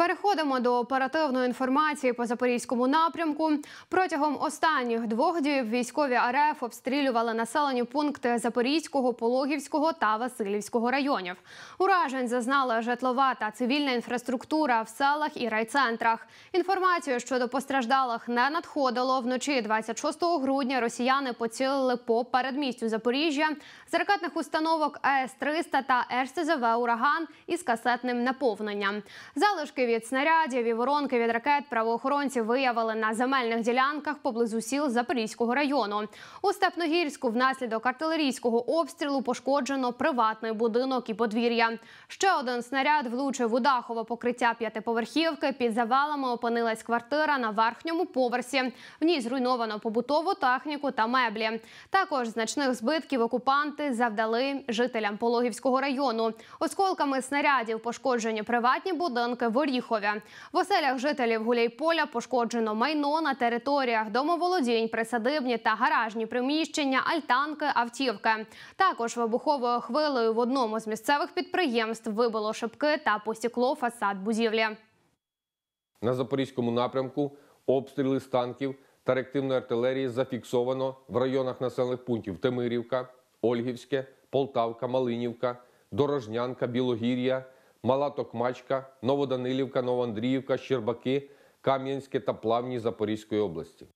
Переходимо до оперативної інформації по Запорізькому напрямку. Протягом останніх 2 діб військові РФ обстрілювали населені пункти Запорізького, Пологівського та Василівського районів. Уражень зазнала житлова та цивільна інфраструктура в селах і райцентрах. Інформацію щодо постраждалих не надходило. Вночі 26 грудня росіяни поцілили по передмістю Запоріжжя з ракетних установок АЕС-300 та РСЗВ «Ураган» із касетним наповненням. Залишки від снарядів і воронки від ракет правоохоронці виявили на земельних ділянках поблизу сіл Запорізького району. У Степногірську внаслідок артилерійського обстрілу пошкоджено приватний будинок і подвір'я. Ще один снаряд влучив у дахове покриття 5-поверхівки. Під завалами опинилась квартира на верхньому поверсі. В ній зруйновано побутову техніку та меблі. Також значних збитків окупанти завдали жителям Пологівського району. Осколками снарядів пошкоджені приватні будинки в Оріхові. В оселях жителів Гуляйполя пошкоджено майно на територіях домоволодінь, присадибні та гаражні приміщення, альтанки, автівки. Також вибуховою хвилею в одному з місцевих підприємств вибило шибки та посікло фасад будівлі. На Запорізькому напрямку обстріли з танків та реактивної артилерії зафіксовано в районах населених пунктів Темирівка, Ольгівське, Полтавка, Малинівка, Дорожнянка, Білогір'я, Мала Токмачка, Новоданилівка, Новоандріївка, Щербаки, Кам'янське та Плавні Запорізької області.